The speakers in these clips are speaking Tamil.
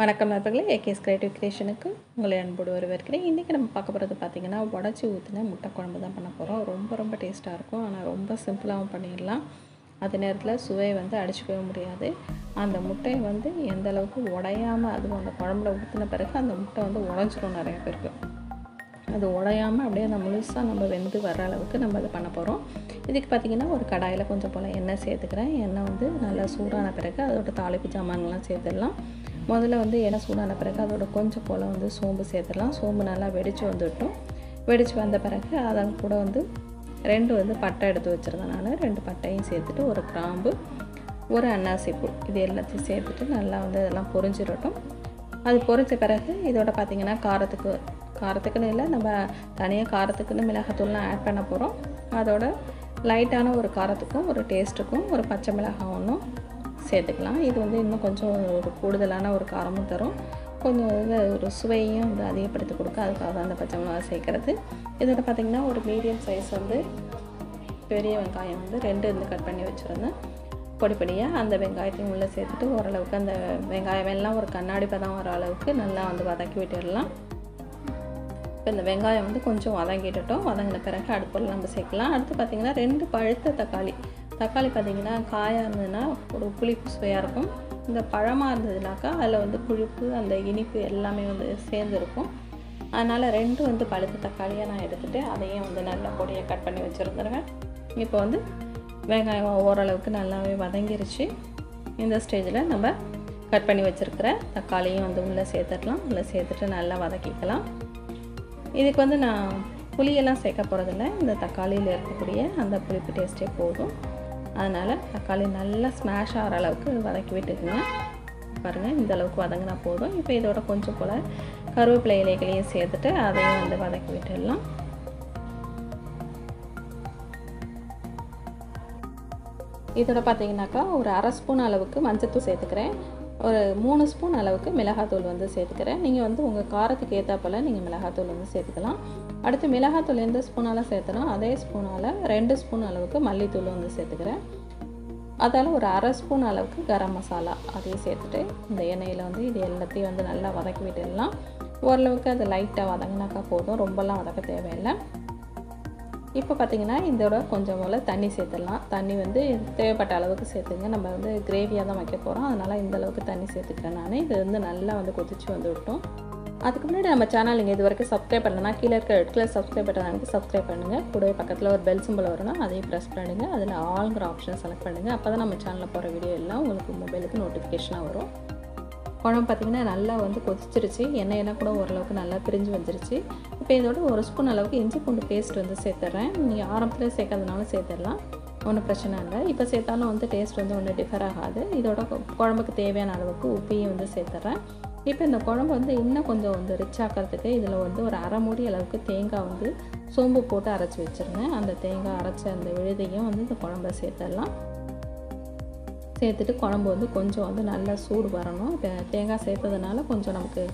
வணக்கம் நண்பர்களே, ஏகேஎஸ் கிரியேட்டிவ் கிரியேஷனுக்கு உங்களை அன்போடு வரவேற்கிறேன். இன்றைக்கி நம்ம பார்க்க போகிறது பார்த்திங்கன்னா, உடச்சி ஊற்றின முட்டை குழம்பு தான் பண்ண போகிறோம். ரொம்ப டேஸ்ட்டாக இருக்கும். ஆனால் ரொம்ப சிம்பிளாகவும் பண்ணிடலாம். அதே நேரத்தில் சுவையை அடிச்சுக்கவே முடியாது. அந்த முட்டையை எந்த அளவுக்கு உடையாமல், அதுவும் அந்த குழம்புல ஊற்றின பிறகு அந்த முட்டை உடஞ்சிரும் நிறைய பேருக்கு. அது உடையாமல் அப்படியே அந்த முழுசாக நம்ம வெந்து வர அளவுக்கு நம்ம அதை பண்ண போகிறோம். இதுக்கு பார்த்திங்கன்னா, ஒரு கடாயில் கொஞ்சம் போல் எண்ணெய் சேர்த்துக்கிறேன். எண்ணெய் நல்லா சூடான பிறகு அதோட தாளிப்பு சாமான்லாம் சேர்த்துடலாம். முதல்ல எண்ணெய் சூடான பிறகு அதோட கொஞ்சம் போல் சோம்பு சேர்த்துடலாம். சோம்பு நல்லா வெடித்து வந்துவிட்டோம். வெடித்து வந்த பிறகு அதன் கூட 2 பட்டை எடுத்து வச்சுருந்தேன். நான் 2 பட்டையும் சேர்த்துட்டு, ஒரு கிராம்பு, ஒரு அன்னாசி பூ, இது எல்லாத்தையும் சேர்த்துட்டு நல்லா இதெல்லாம் பொரிஞ்சிடட்டும். அது பொரிஞ்ச பிறகு இதோட பார்த்திங்கன்னா, காரத்துக்குன்னு இல்லை, நம்ம தனியாக காரத்துக்குன்னு மிளகாத்தூள்லாம் ஆட் பண்ண போகிறோம். அதோட லைட்டான ஒரு காரத்துக்கும் ஒரு டேஸ்ட்டுக்கும் ஒரு பச்சை மிளகாய் ஒன்றும் சேர்த்துக்கலாம். இது இன்னும் கொஞ்சம் ஒரு கூடுதலான ஒரு காரமும் தரும். கொஞ்சம் ஒரு சுவையும் அதிகப்படுத்தி கொடுக்க, அதுக்காக தான் அந்த பச்சை மிளகாய் சேர்க்குறது. இதோட பார்த்திங்கன்னா, ஒரு மீடியம் சைஸ் பெரிய வெங்காயம் 2 கட் பண்ணி வச்சுருந்தேன் பொடியாக. அந்த வெங்காயத்தையும் உள்ளே சேர்த்துட்டு ஓரளவுக்கு அந்த வெங்காயம் எல்லாம் ஒரு கண்ணாடி பதம் வர அளவுக்கு நல்லா வதக்கி விட்டுடலாம். இப்போ இந்த வெங்காயம் கொஞ்சம் வதங்கிட்டோம். வதங்கின பிறகு அடுப்பில் நம்ம சேர்க்கலாம். அடுத்து பார்த்திங்கன்னா, 2 பழுத்த தக்காளி பார்த்திங்கன்னா, காயாக இருந்ததுன்னா ஒரு புளிப்பு சுவையாக இருக்கும். இந்த பழமாக இருந்ததுனாக்கா அதில் புளிப்பு, அந்த இனிப்பு எல்லாமே சேர்ந்துருக்கும். அதனால் 2 பழுத்த தக்காளியாக நான் எடுத்துகிட்டு அதையும் நல்லா பொடியாக கட் பண்ணி வச்சுருந்துருவேன். இப்போ வெங்காயம் ஓரளவுக்கு நல்லாவே வதங்கிருச்சு. இந்த ஸ்டேஜில் நம்ம கட் பண்ணி வச்சுருக்கிற தக்காளியும் உள்ளே சேர்த்துடலாம். உள்ளே சேர்த்துட்டு நல்லா வதக்கிக்கலாம். இதுக்கு நான் புளியெல்லாம் சேர்க்க போகிறதில்ல. இந்த தக்காளியில் இருக்கக்கூடிய அந்த புளிப்பு டேஸ்ட்டே போதும். அதனால் தக்காளி நல்லா ஸ்மாஷ் ஆகிற அளவுக்கு வதக்கி விட்டுக்குங்க. பாருங்கள், இந்த அளவுக்கு வதங்கினா போதும். இப்போ இதோட கொஞ்சம் போல் கருவேப்பிலை இலைகளையும் சேர்த்துட்டு அதையும் வதக்கி விட்டுடலாம். இதோட பார்த்திங்கனாக்கா, ஒரு 1/2 ஸ்பூன் அளவுக்கு மஞ்சத்தூள் சேர்த்துக்கிறேன். ஒரு 3 ஸ்பூன் அளவுக்கு மிளகாத்தூள் சேர்த்துக்கிறேன். நீங்கள் உங்கள் காரத்துக்கு ஏற்றாப்போல் நீங்கள் மிளகாத்தூள் சேர்த்துக்கலாம். அடுத்து மிளகாத்தூள் எந்த ஸ்பூனால் சேர்த்தனோ அதே ஸ்பூனால் 2 ஸ்பூன் அளவுக்கு மல்லித்தூள் சேர்த்துக்கிறேன். அதால் ஒரு 1/2 ஸ்பூன் அளவுக்கு கரம் மசாலா அதையும் சேர்த்துட்டு இந்த எண்ணெயில் இது எல்லாத்தையும் நல்லா வதக்கி விட்டுடலாம். ஓரளவுக்கு அது லைட்டாக வதங்கினாக்கா போதும், ரொம்பலாம் வதக்க தேவையில்லை. இப்போ பார்த்திங்கன்னா, இதோட கொஞ்சம் போல் தண்ணி சேர்த்துடலாம். தண்ணி தேவைப்பட்ட அளவுக்கு சேர்த்துங்க. நம்ம கிரேவியாக தான் வைக்க போகிறோம். அதனால் இந்த அளவுக்கு தண்ணி சேர்த்துக்கிறேன் நான். இது நல்லா கொதிச்சு விட்டோம். அதுக்கு முன்னாடி நம்ம சேனல் நீங்கள் இது வரைக்கும் சப்ஸ்கிரைப் பண்ணலன்னா கீழே இருக்க red colour subscribe button subscribe பண்ணுங்கள். கூடவே பக்கத்தில் ஒரு பெல் சிம்பிள் வரணும், அதையும் ப்ரெஸ் பண்ணுங்கள். அதில் ஆல்ங்கிற ஆப்ஷன் செலக்ட் பண்ணுங்கள். அப்போ தான் நம்ம சேனலில் போகிற வீடியோ எல்லாம் உங்களுக்கு மொபைலுக்கு நோட்டிஃபிகேஷனாக வரும். குழம்பு பார்த்திங்கன்னா நல்லா கொதிச்சிருச்சு. எண்ணெயெல்லாம் கூட ஓரளவுக்கு நல்லா பிரிஞ்சு வந்துருச்சு. இப்போ இதோட 1 ஸ்பூன் அளவுக்கு இஞ்சி பூண்டு பேஸ்ட் சேர்த்துட்றேன். நீங்கள் ஆரம்பத்தில் சேர்க்கறதுனால சேர்த்துடலாம், ஒன்றும் பிரச்சனை இல்லை. இப்போ சேர்த்தாலும் டேஸ்ட் ஒன்றும் டிஃபர் ஆகாது. இதோட குழம்புக்கு தேவையான அளவுக்கு உப்பையும் சேர்த்துட்றேன். இப்போ இந்த குழம்பு இன்னும் கொஞ்சம் ரிச் ஆக்கிறதுக்கு இதில் ஒரு அரை மூடி அளவுக்கு தேங்காய் சோம்பு போட்டு அரைச்சி வச்சுருந்தேன். அந்த தேங்காய் அரைச்ச அந்த விழுதையும் இந்த குழம்புல சேர்த்துடலாம். சேர்த்துட்டு குழம்பு கொஞ்சம் நல்லா சூடு வரணும். இப்போ தேங்காய் சேர்த்ததுனால கொஞ்சம் நமக்கு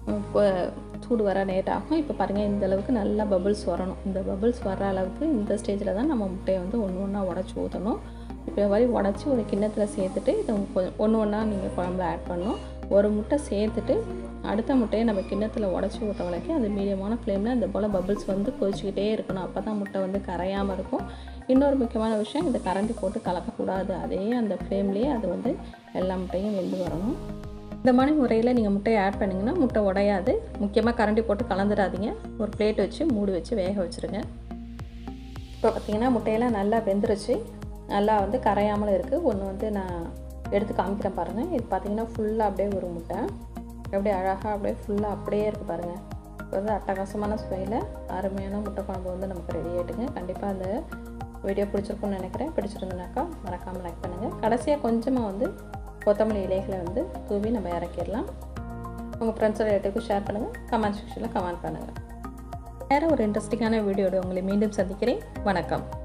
சூடு வர லேட் ஆகும். இப்போ பாருங்கள், இந்த அளவுக்கு நல்லா பபிள்ஸ் வரணும். இந்த பபிள்ஸ் வர அளவுக்கு இந்த ஸ்டேஜில் தான் நம்ம முட்டையை ஒன்று ஒன்றா உடச்சி ஊற்றணும். இப்போ மாதிரி உடச்சி ஒரு கிண்ணத்தில் சேர்த்துட்டு இதை ஒன்று ஒன்றா நீங்கள் குழம்புல ஆட் பண்ணணும். ஒரு முட்டை சேர்த்துட்டு அடுத்த முட்டையை நம்ம கிண்ணத்தில் உடச்சி ஊற்ற வரைக்கும் அது மீடியமான ஃப்ளேமில் இந்த போல் பபிள்ஸ் கொதிச்சிக்கிட்டே இருக்கணும். அப்போ தான் முட்டை கரையாமல் இருக்கும். இன்னொரு முக்கியமான விஷயம், இந்த கரண்டி போட்டு கலக்கக்கூடாது. அதே அந்த ஃப்ளேம்லேயே அது எல்லா முட்டையும் வெந்து வரணும். இந்த மாதிரி முறையில் நீங்கள் முட்டையை ஆட் பண்ணிங்கன்னா முட்டை உடையாது. முக்கியமாக கரண்டி போட்டு கலந்துடாதீங்க. ஒரு பிளேட் வச்சு மூடி வச்சு வேக வச்சுருங்க. இப்போ பார்த்திங்கன்னா, முட்டையெல்லாம் நல்லா வெந்துருச்சு. நல்லா கரையாமல் இருக்குது. ஒன்று நான் எடுத்து காமிக்கிறேன் பாருங்கள். இது பார்த்திங்கன்னா ஃபுல்லாக அப்படியே ஒரு முட்டை அப்படியே அழகாக அப்படியே ஃபுல்லாக அப்படியே இருக்குது பாருங்கள். இப்போ அட்டகாசமான சுவையில் அருமையான முட்டை குழம்பு நமக்கு ரெடி ஆகிட்டுங்க. கண்டிப்பாக அந்த வீடியோ பிடிச்சிருக்குன்னு நினைக்கிறேன். பிடிச்சிருந்துனாக்கா மறக்காமல் லைக் பண்ணுங்கள். கடைசியாக கொஞ்சமாக கொத்தமல்லி இலைகளை தூவி நம்ம இறக்கிடலாம். உங்கள் ஃப்ரெண்ட்ஸ் ரிலேட்டிவ்க்கு ஷேர் பண்ணுங்கள். கமெண்ட் செக்ஷனில் கமெண்ட் பண்ணுங்கள். வேறு ஒரு இன்ட்ரெஸ்டிங்கான வீடியோட உங்களை மீண்டும் சந்திக்கிறேன். வணக்கம்.